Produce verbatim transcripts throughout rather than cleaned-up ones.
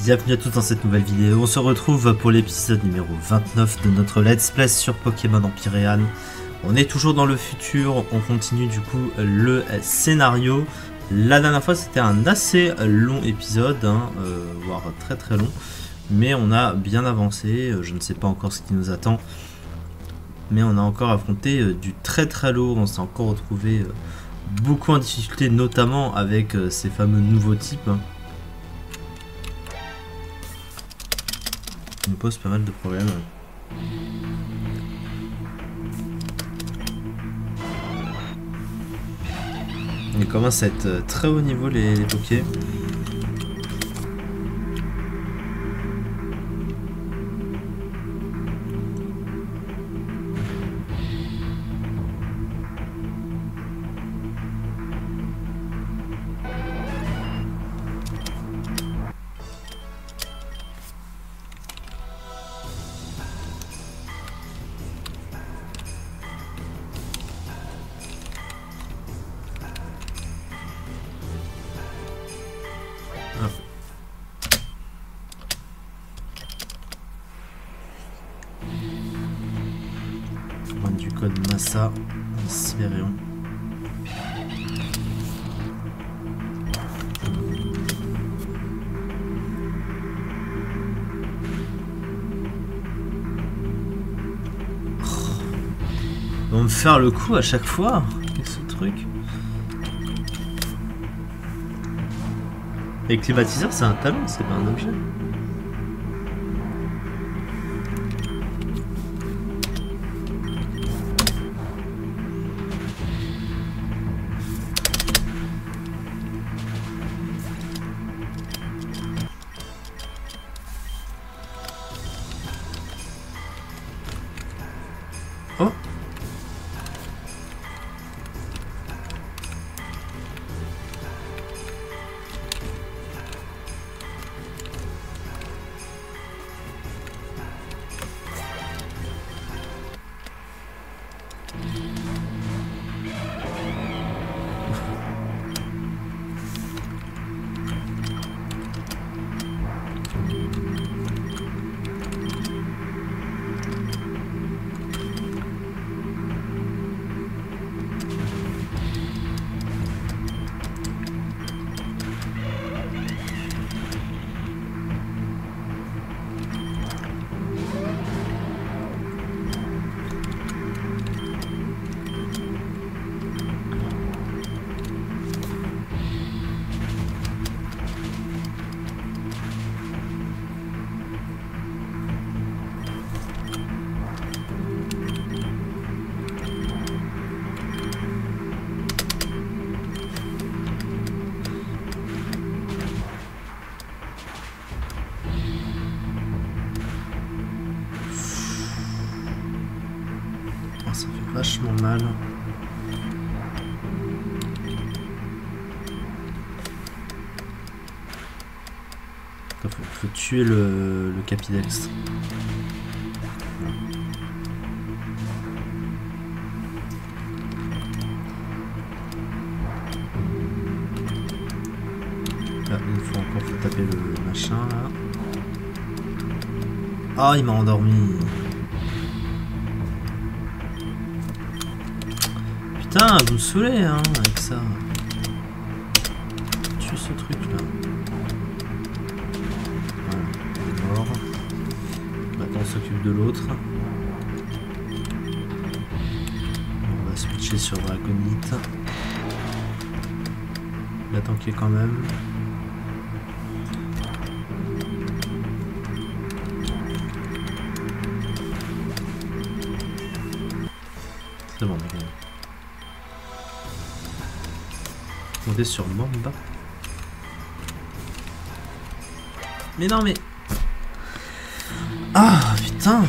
Bienvenue à tous dans cette nouvelle vidéo. On se retrouve pour l'épisode numéro vingt-neuf de notre Let's Play sur Pokémon Empyrean. On est toujours dans le futur, on continue du coup le scénario. La dernière fois c'était un assez long épisode, hein, euh, voire très très long. Mais on a bien avancé, je ne sais pas encore ce qui nous attend. Mais on a encore affronté euh, du très très lourd, on s'est encore retrouvé euh, beaucoup en difficulté, notamment avec euh, ces fameux nouveaux types. Qui me pose pas mal de problèmes. Ils commencent à être très haut niveau les, les Pokés. Du code Massa, Sibérion. Ils vont me faire le coup à chaque fois. Qu'est-ce que ce truc? Et climatiseur, c'est un talon, c'est pas un objet. Oh! Ça fait vachement mal. Faut, faut tuer le, le Capidex. Là, une fois encore, faut taper le machin là. Ah, oh, il m'a endormi. Putain, vous me saoulez hein, avec ça. Tue ce truc là. Voilà, il est mort. Maintenant on s'occupe de l'autre. On va switcher sur Dragonite. Il a tanké quand même. C'est bon, d'accord. Monter sur Mamba. Mais non mais... Ah putain.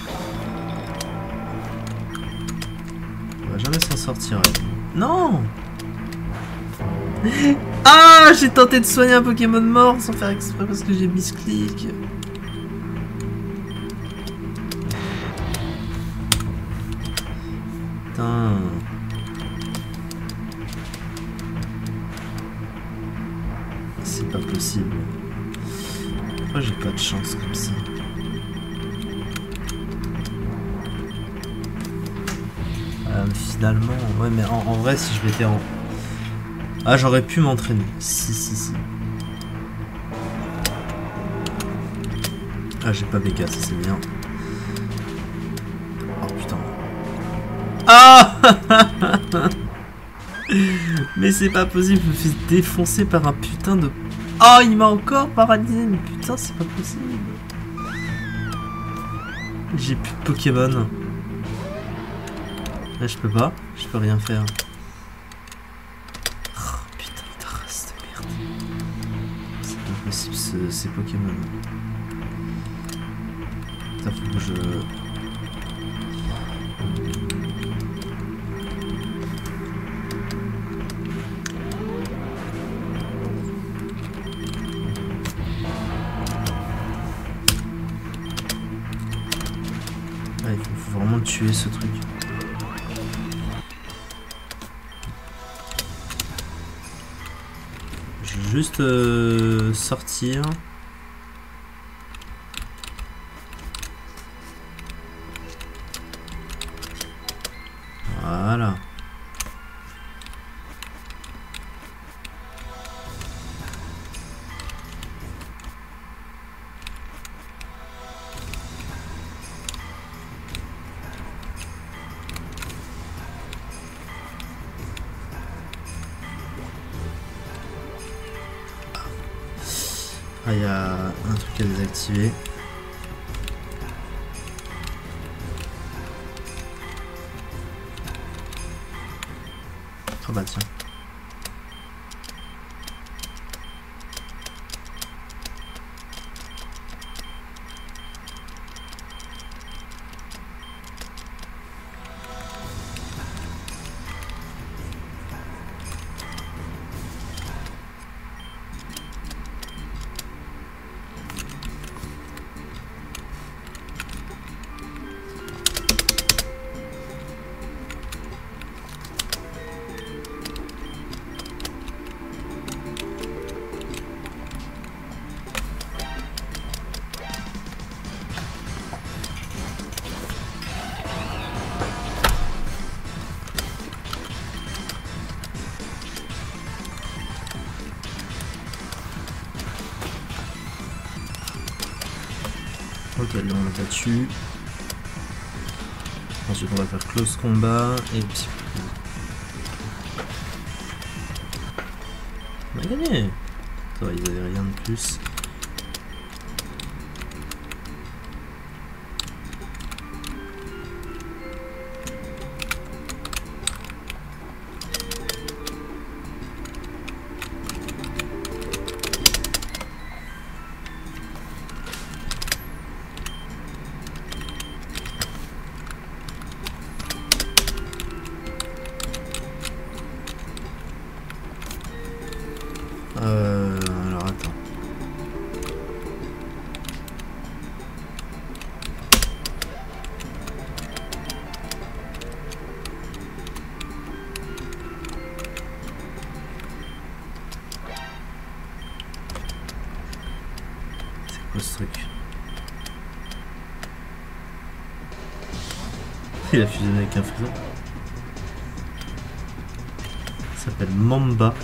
On va jamais s'en sortir. Non. Ah, j'ai tenté de soigner un Pokémon mort sans faire exprès parce que j'ai misclick. Putain. C'est pas possible. Pourquoi j'ai pas de chance comme ça? Euh, finalement, ouais, mais en, en vrai, si je m'étais en... Ah, j'aurais pu m'entraîner. Si, si, si. Ah, j'ai pas B K, ça c'est bien. Oh putain. Ah mais c'est pas possible, je me fais défoncer par un putain de... Oh, il m'a encore paralysé, mais putain, c'est pas possible. J'ai plus de Pokémon. Là, je peux pas, je peux rien faire. Oh, putain de race de merde. C'est pas possible, ce, ces Pokémon. Ça faut que je... Ouais, il faut, faut vraiment le tuer ce truc. Je vais juste euh, sortir. Voilà. Ah, il y a un truc à désactiver. Oh bah tiens. Ok, là on l'a dessus. Ensuite on va faire close combat et puis... On a gagné. Ça va, ils avaient rien de plus. Euh, alors attends. C'est quoi ce truc? Il a fusionné avec un frison. Ça s'appelle Mamba.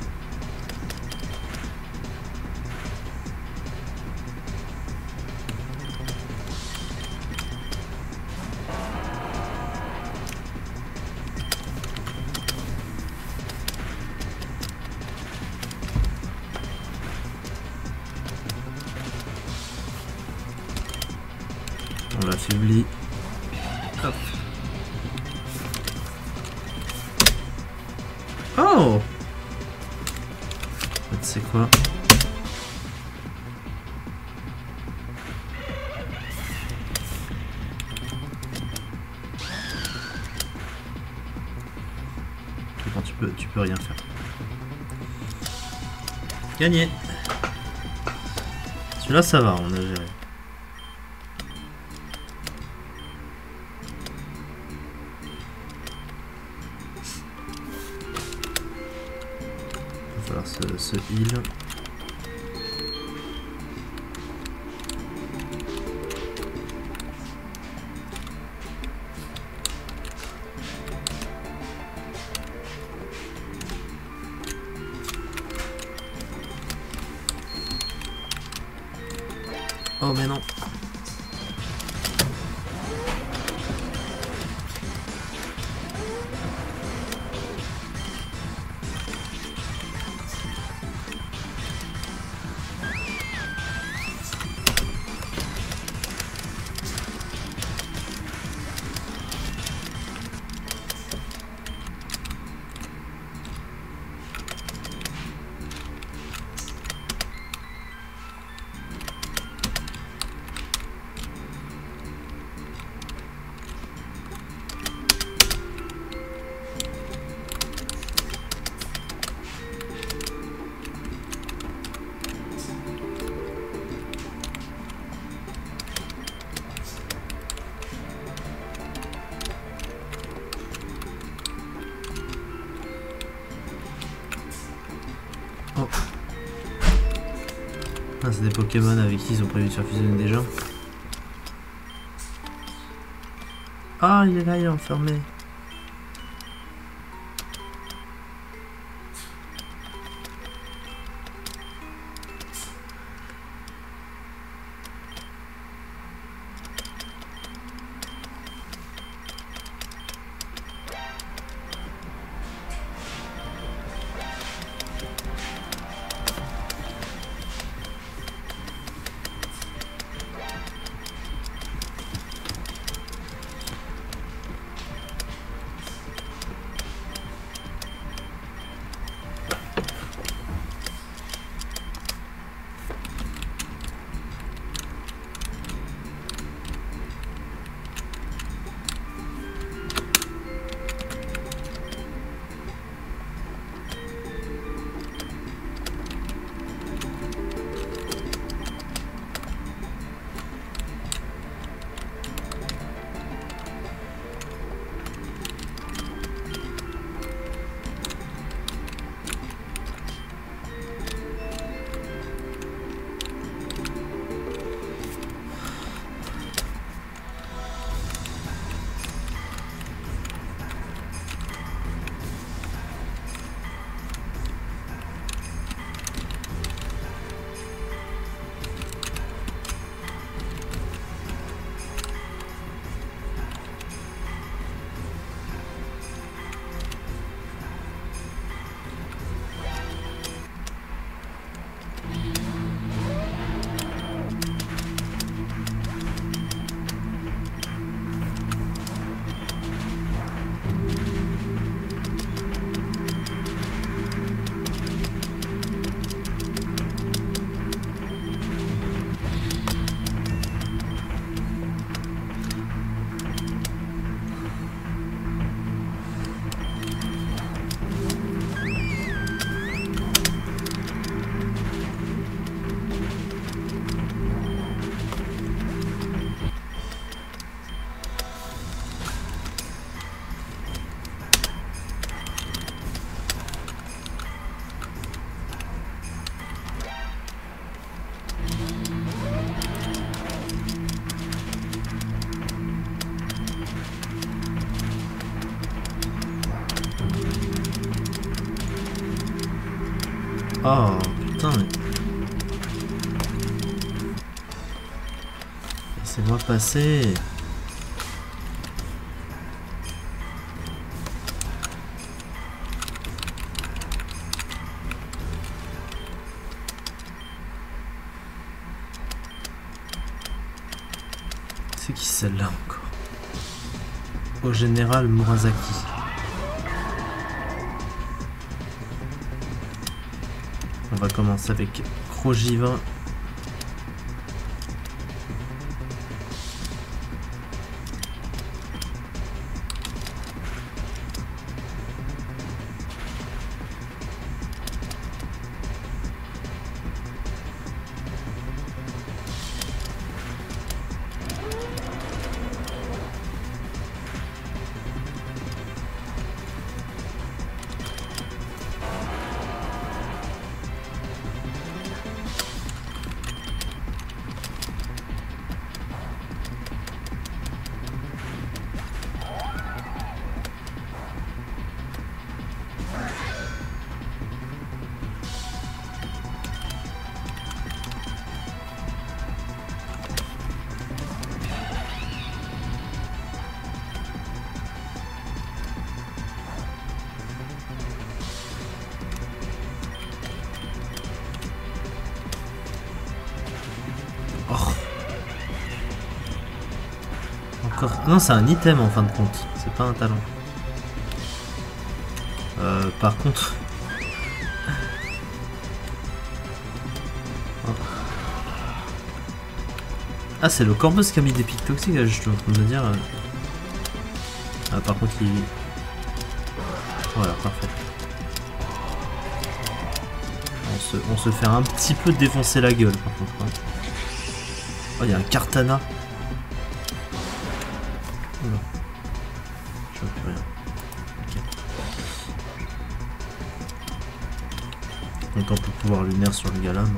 On l'affaiblit. Hop. Oh! Tu sais quoi? Quand tu peux, tu peux rien faire. Gagné! Celui-là ça va, on a géré. Se, se heal. Oh mais non. Oh. Ah, c'est des Pokémon avec qui ils ont prévu de faire fusionner déjà. Ah, il est là, il est enfermé. Oh putain mais... Laissez-moi passer. C'est qui celle-là encore? Au général Murasaki. On va commencer avec Krojiva. d'accord. Non, c'est un item en fin de compte. C'est pas un talent. Euh, par contre... Oh. Ah, c'est le Corvus qui a mis des pics toxiques, je suis en train de me dire. Ah, par contre, il... Voilà, parfait. On se, on se fait un petit peu défoncer la gueule, par contre. Hein. Oh, il y a un Kartana. Oula. Je vois plus rien. Ok. Donc on peut pouvoir lunaire sur le gars là, non?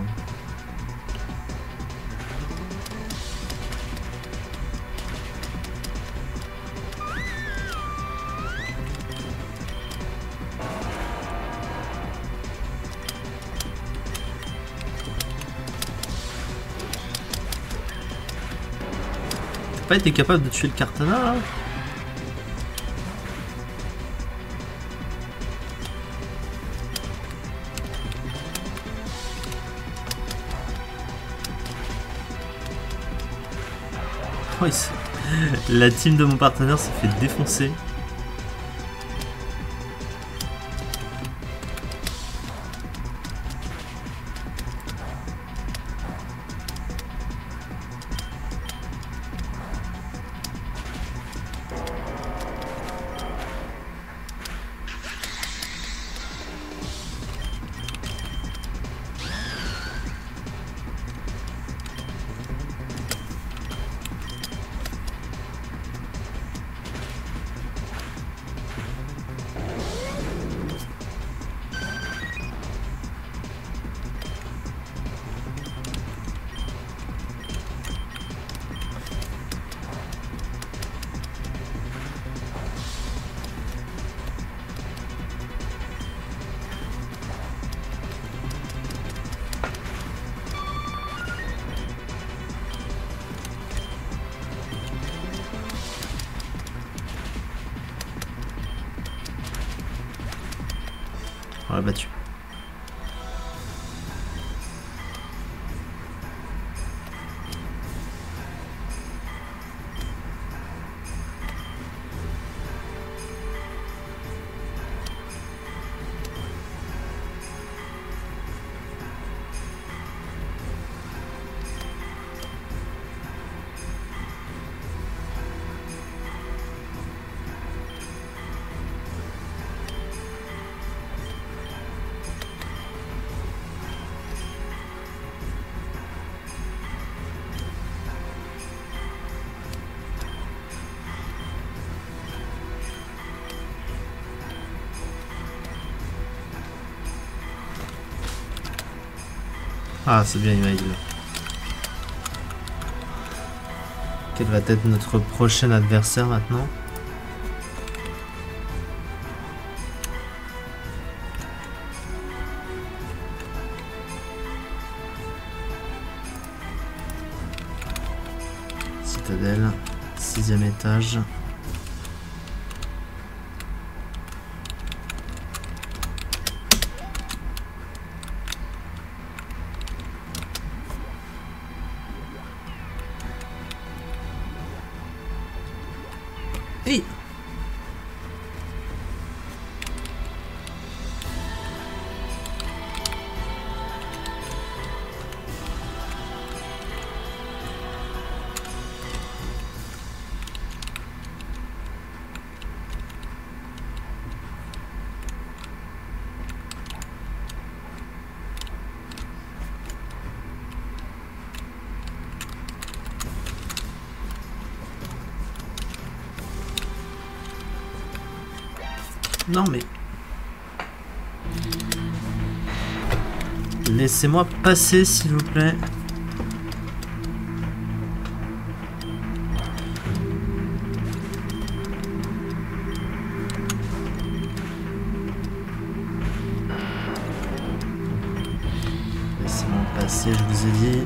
T'as pas été capable de tuer le Kartana là? Oh, la team de mon partenaire s'est fait défoncer. On l'a battu. Ah, c'est bien, il m'a aidé. Quel va être notre prochain adversaire maintenant? Citadelle, sixième étage. Hey! Non mais... Laissez-moi passer s'il vous plaît. Laissez-moi passer, je vous ai dit.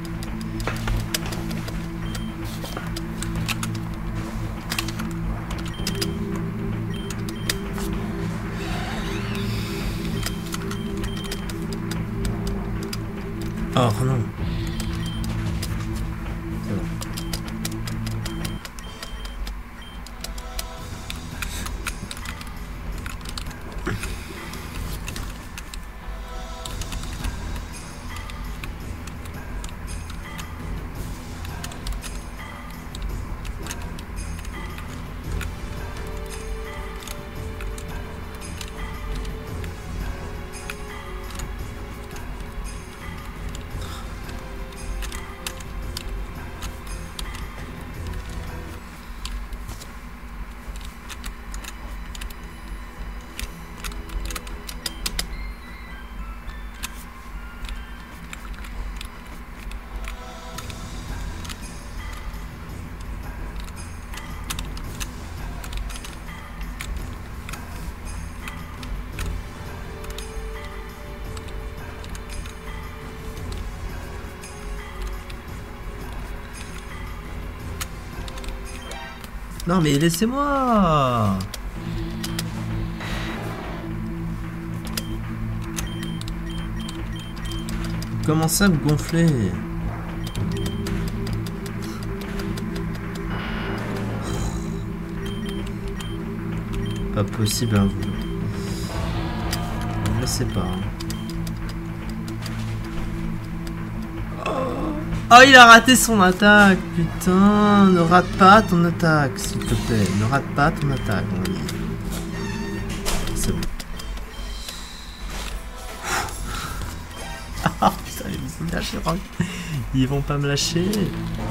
Oh non. C'est bon. Non mais laissez-moi. Commencez à me gonfler. Pas possible, hein, vous. Je sais pas. Oh, il a raté son attaque. Putain, ne rate pas ton attaque, s'il te plaît. Ne rate pas ton attaque, mon ami. C'est bon. Ah putain, ils vont me lâcher, Rock. Ils vont pas me lâcher. Je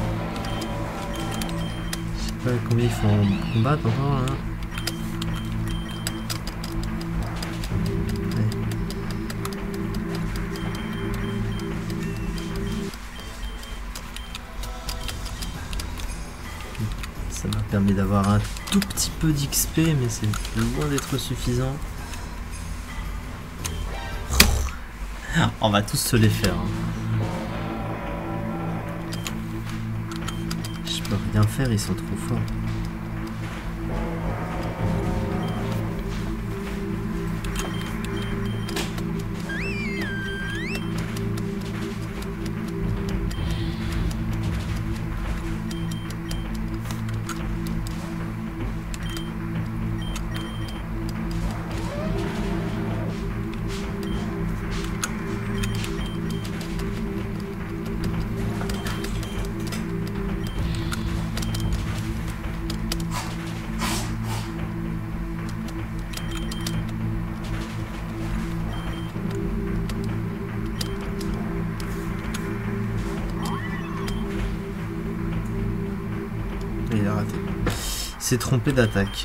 sais pas combien ils font combattre encore, là. Ça m'a permis d'avoir un tout petit peu d'X P, mais c'est loin d'être suffisant. On va tous se les faire. Hein. Je peux rien faire, ils sont trop forts. Il a raté. Il s'est trompé d'attaque.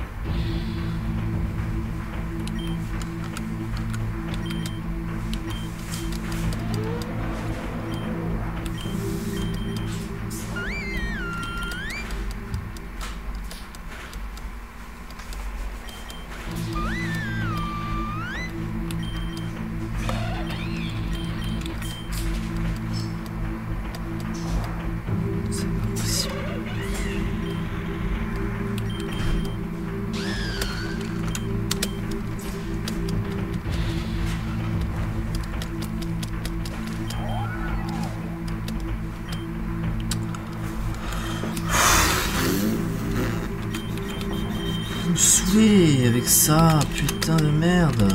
Me saouler avec ça, putain de merde.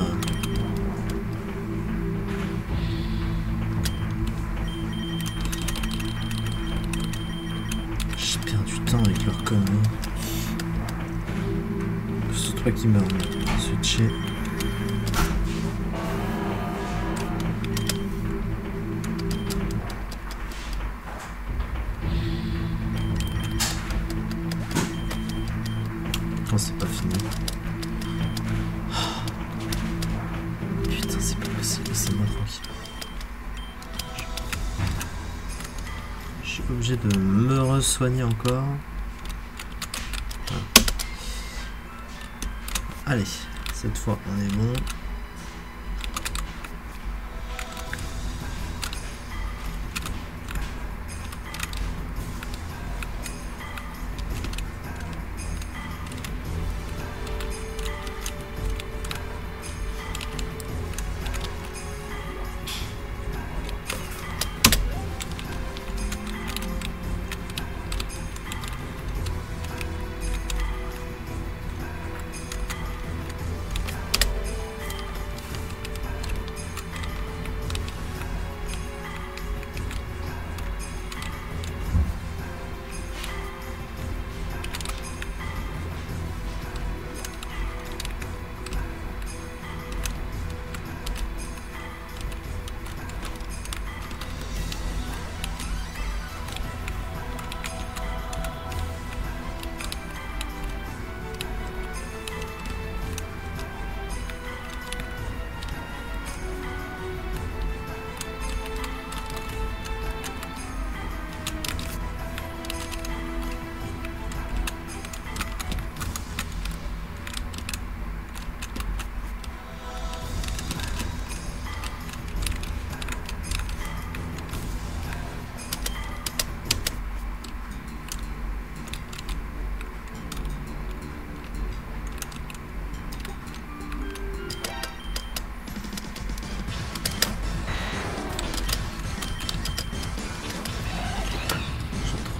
J'ai perdu du temps avec leur connerie. Surtout pas qu'ils meurent. Switcher. Non, c'est pas fini. Putain, c'est pas possible, laissez-moi tranquille. Je suis obligé de me re-soigner encore. Voilà. Allez, cette fois on est bon.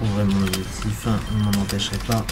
trouverai mon objectif, on m'en empêcherait pas.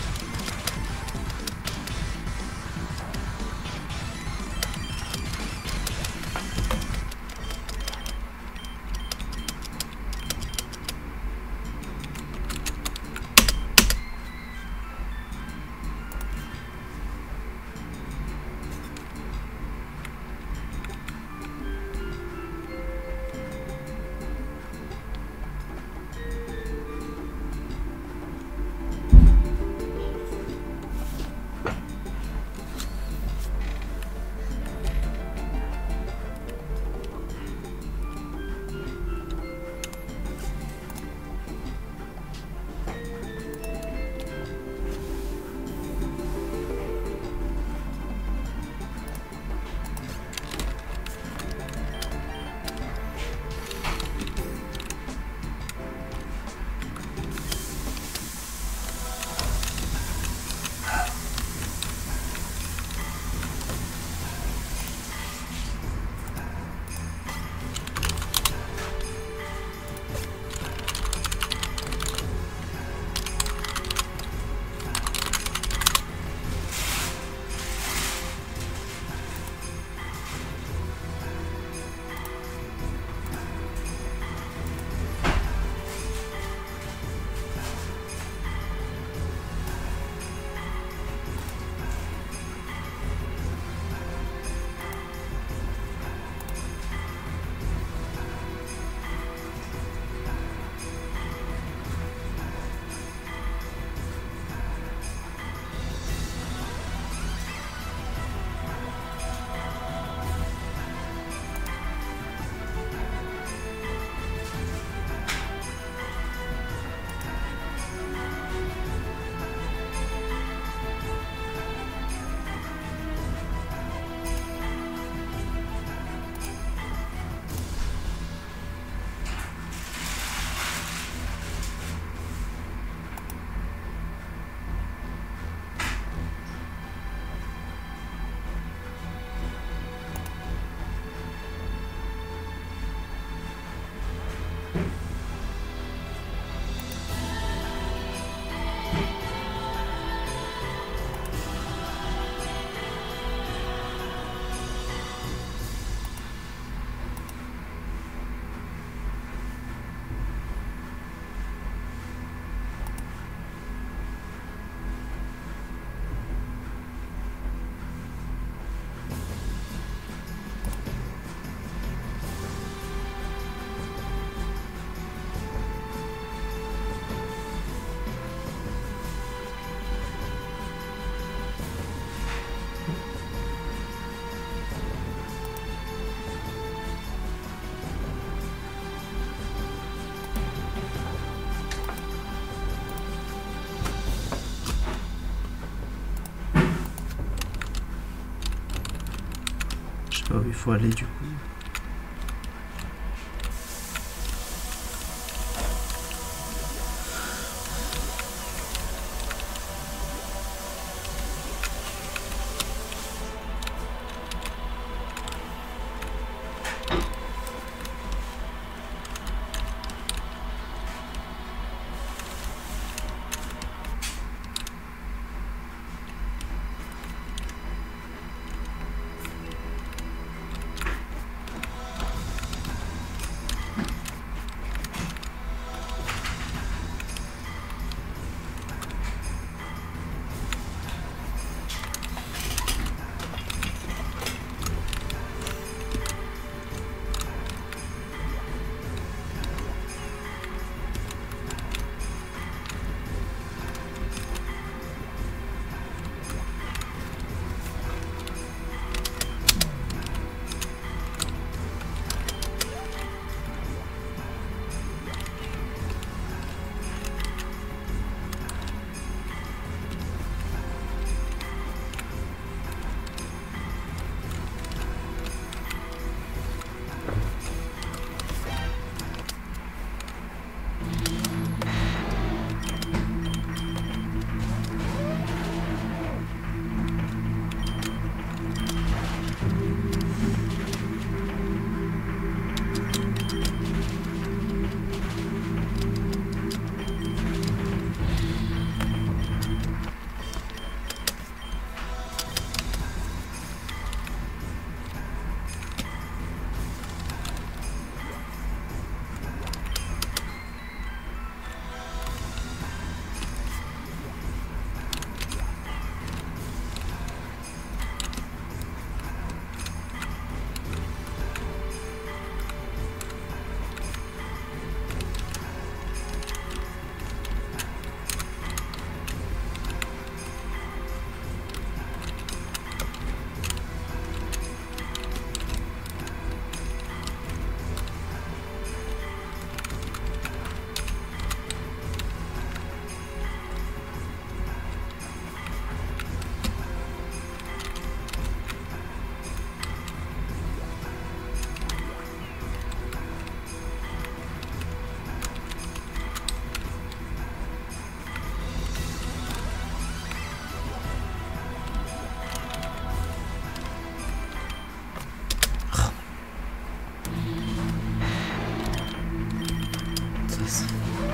Je sais pas où il faut aller du coup.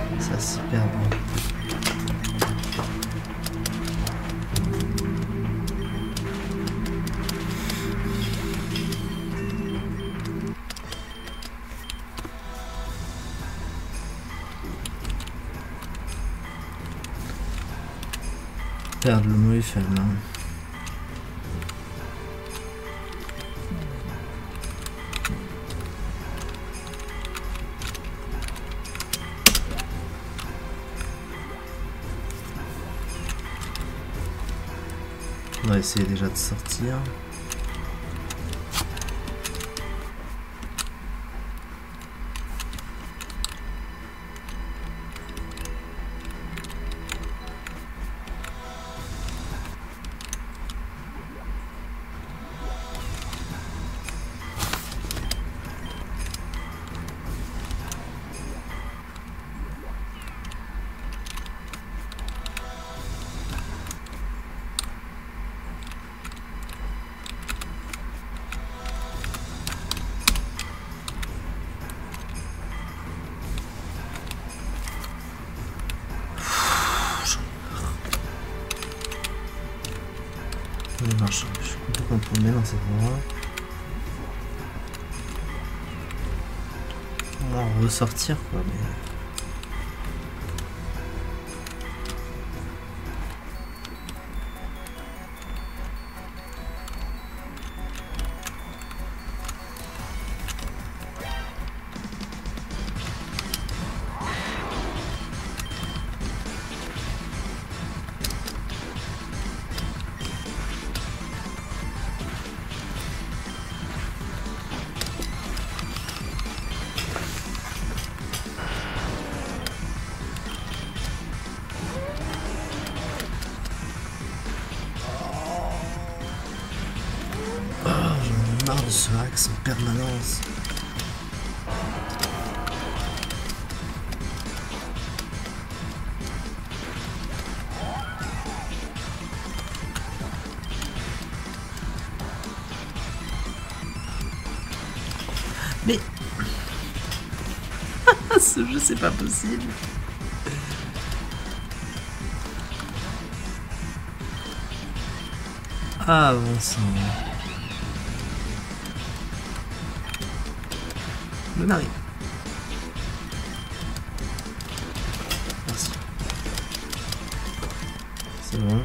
Ça super bon. Perdre le mot est faible. Hein. On va essayer déjà de sortir. Marche. Je suis complètement paumé dans cet endroit. On va en ressortir quoi, mais. Marre de ce axe en permanence. Mais ce jeu c'est pas possible. Ah bon sang. Le mari. Merci. C'est bon.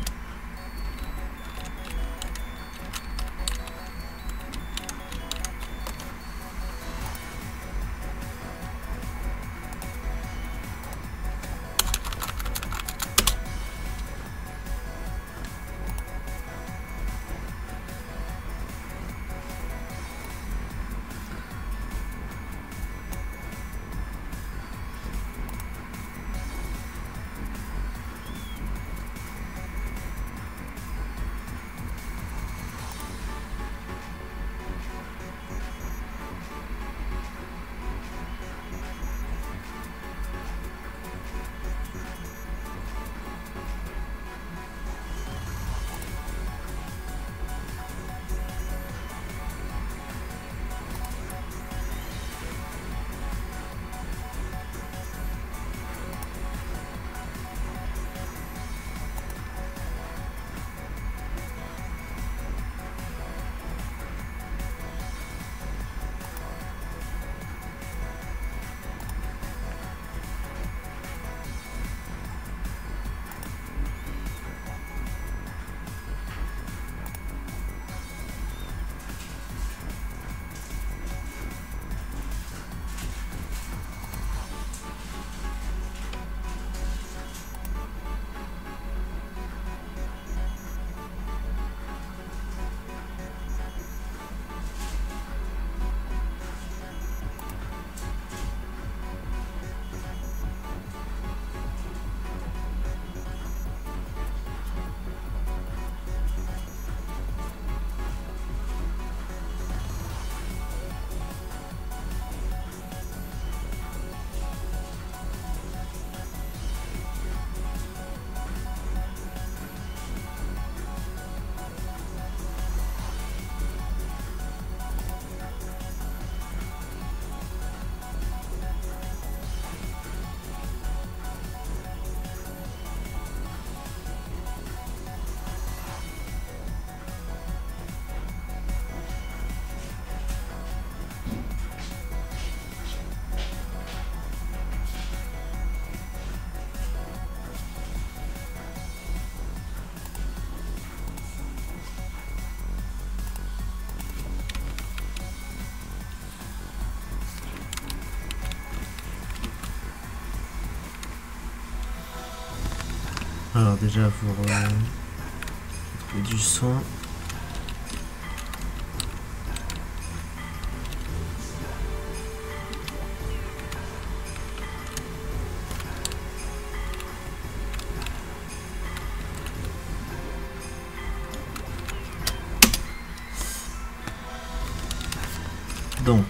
Alors déjà pour euh, trouver du soin. Donc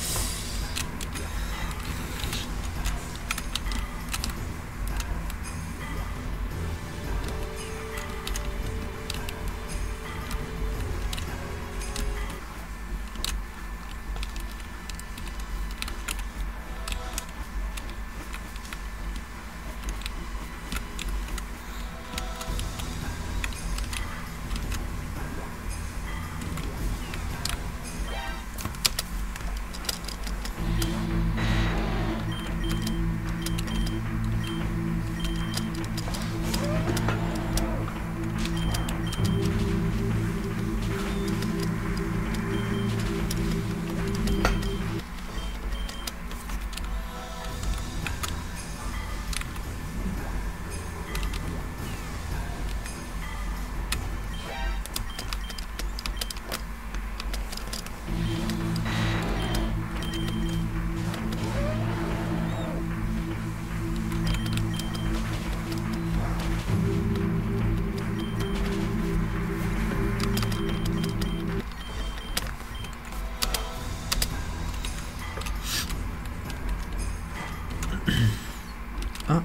ah.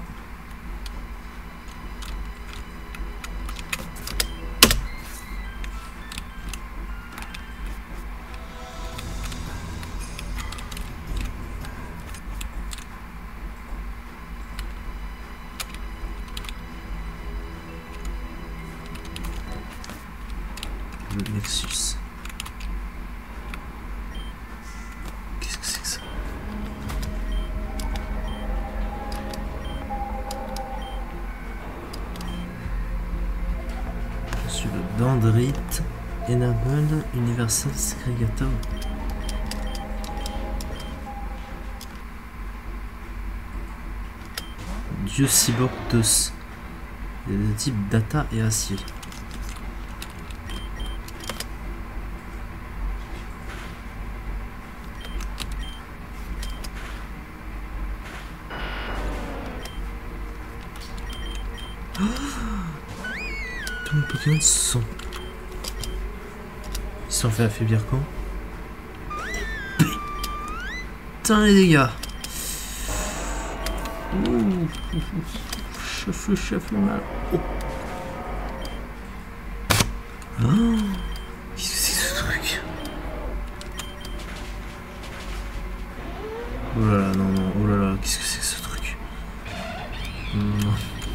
Le Nexus. Qu'est-ce que c'est que ça? Je suis le Dendrite Enable Universal Segregator. Dieu Cyborg deux. Il y a des types data et acier. Tous mes Pokémon sont... Ils se sont fait affaiblir quand? Putain les dégâts. Ouh, chef le chef le mal. Oh. Oh. Qu'est-ce que c'est que ce truc? Oh là là, non, non, oh là là, qu'est-ce que c'est que ce truc? Non.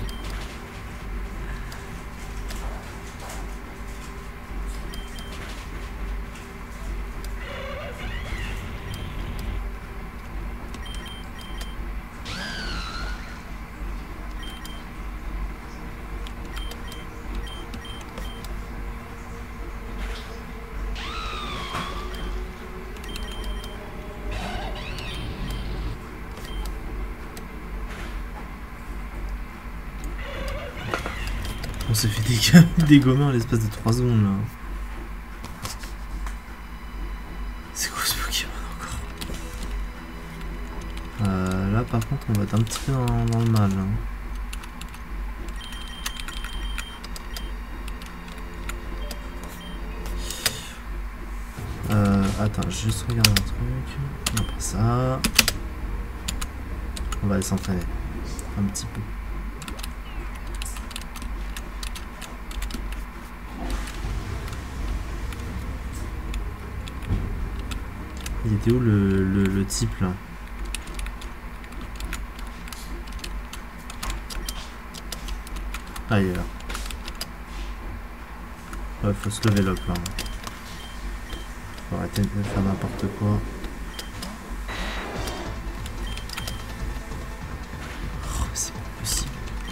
On s'est fait des dégommer en l'espace de trois secondes là. C'est quoi ce Pokémon encore? euh, Là par contre on va être un petit peu dans, dans le mal. Hein. Euh, attends, je vais juste regarder un truc. Non, pas ça. On va aller s'entraîner. Un petit peu. Il était où le, le, le type là? Ah, il est là. Ouais, faut se lever up là. Faut arrêter de faire n'importe quoi. Oh, c'est pas possible.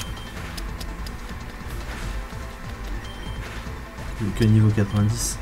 Il est que niveau quatre-vingt-dix.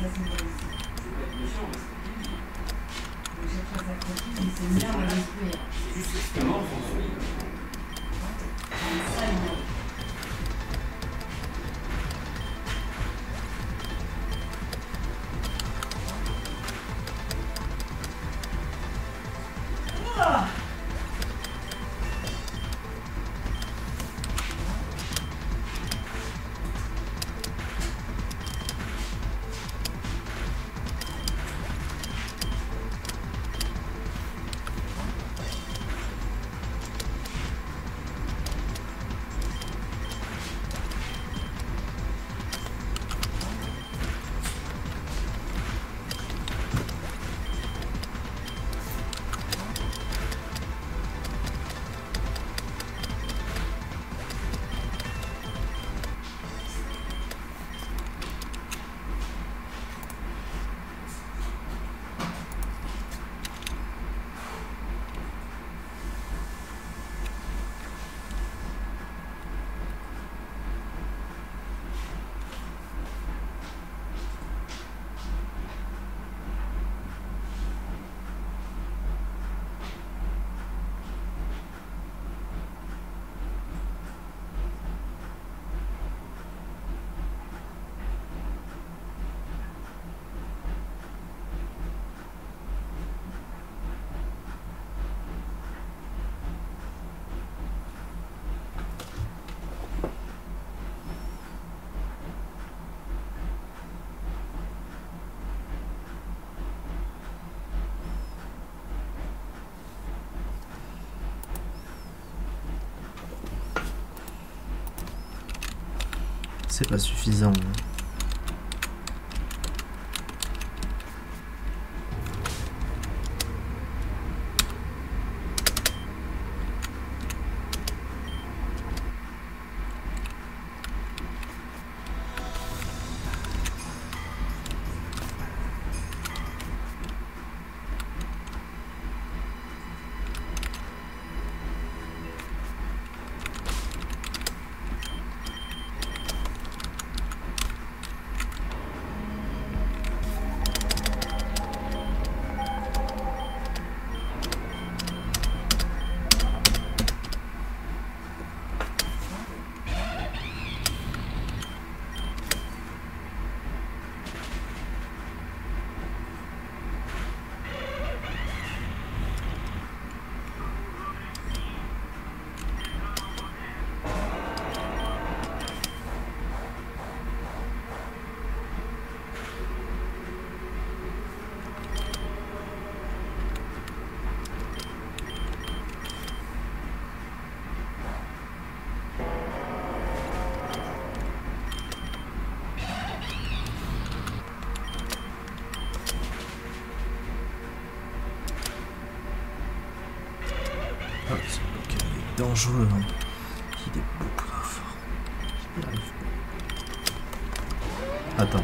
C'est pas suffisant. Dangereux, hein. Il est beaucoup trop fort. J'y arrive pas. Attends.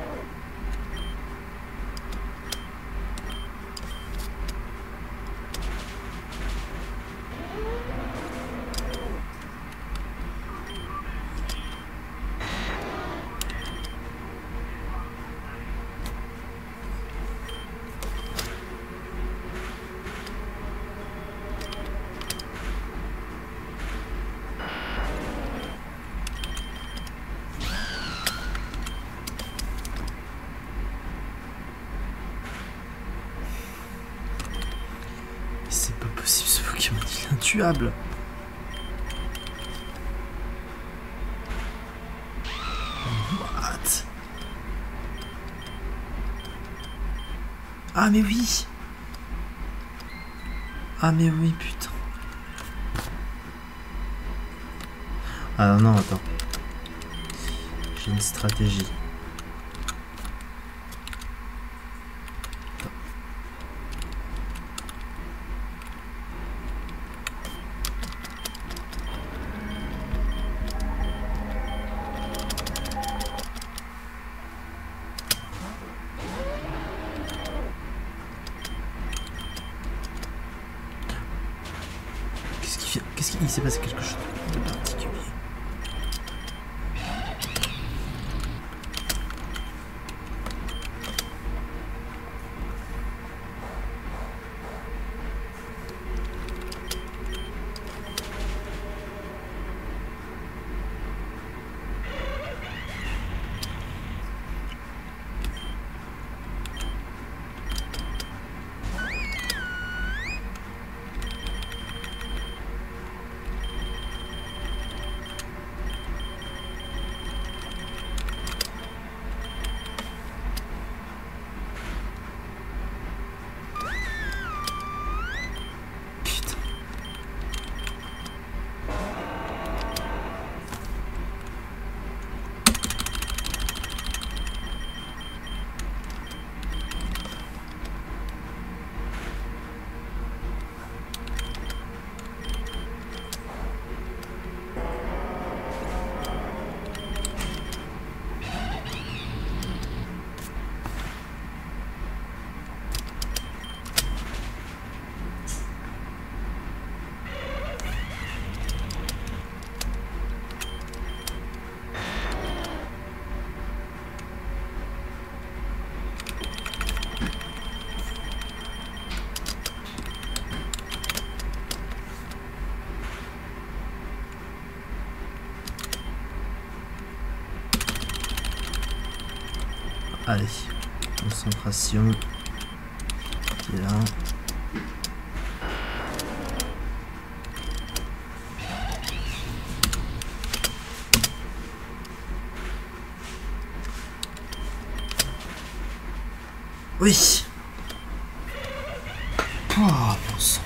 Intuable. What? Ah mais oui. Ah mais oui putain. Ah non non attends. J'ai une stratégie. Qu'est-ce qu'il s'est passé quelque chose de particulier? Allez, concentration. Qui est là. Oui. Oh, bon sang.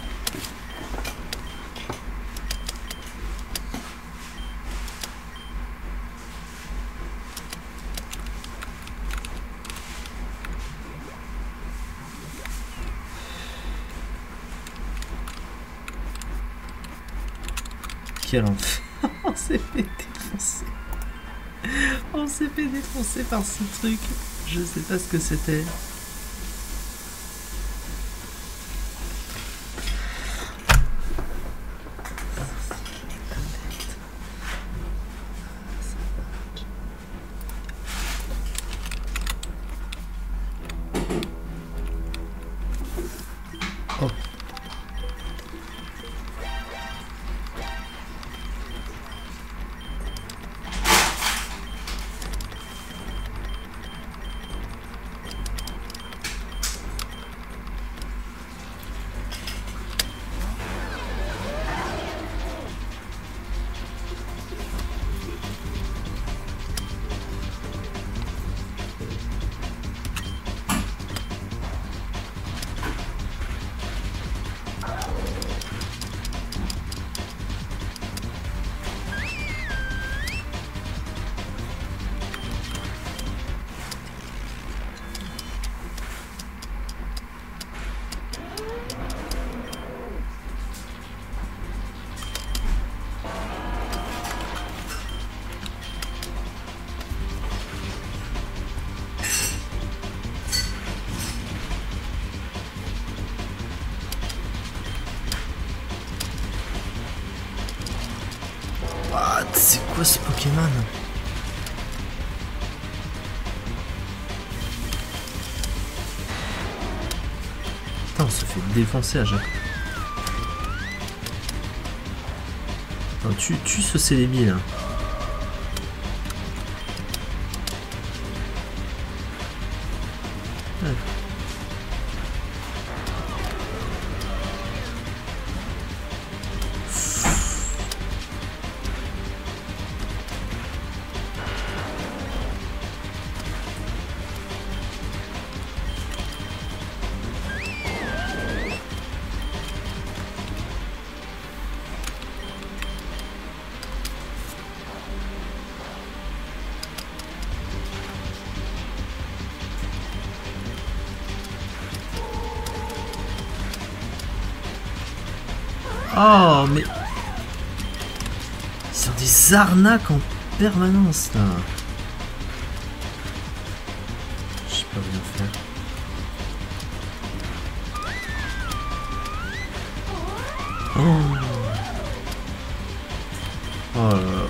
Quel enfer. On s'est fait défoncer. On s'est fait défoncer par ce truc. Je sais pas ce que c'était. C'est quoi ce Pokémon? Putain, on se fait défoncer à chaque fois. Attends, tu, tu ce Célébi là. Ouais. Oh, mais... Ils sont des arnaques en permanence, là. Je sais pas bien faire. Oh, oh là là.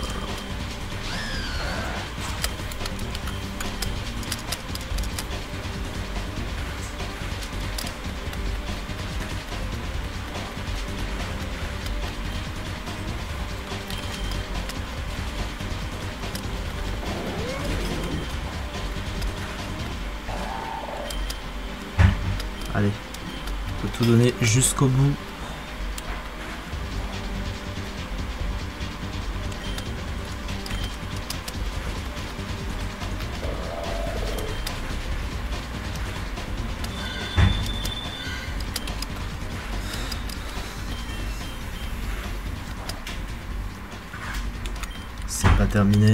Allez, faut tout donner jusqu'au bout. C'est pas terminé.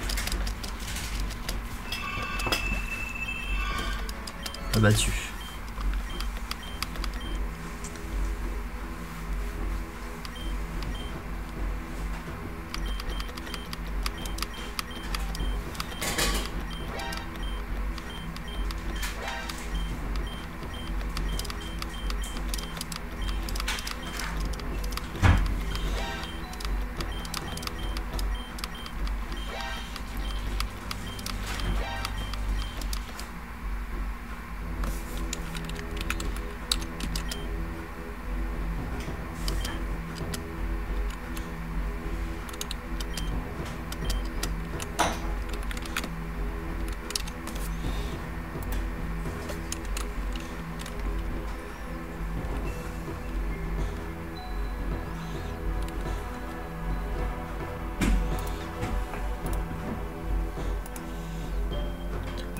Abattu.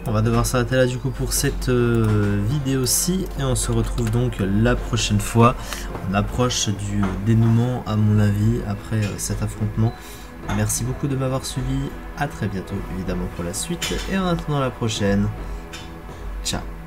on va devoir s'arrêter là du coup pour cette euh, vidéo-ci. Et on se retrouve donc la prochaine fois. On approche du dénouement à mon avis après euh, cet affrontement. Merci beaucoup de m'avoir suivi. À très bientôt évidemment pour la suite. Et en attendant la prochaine. Ciao.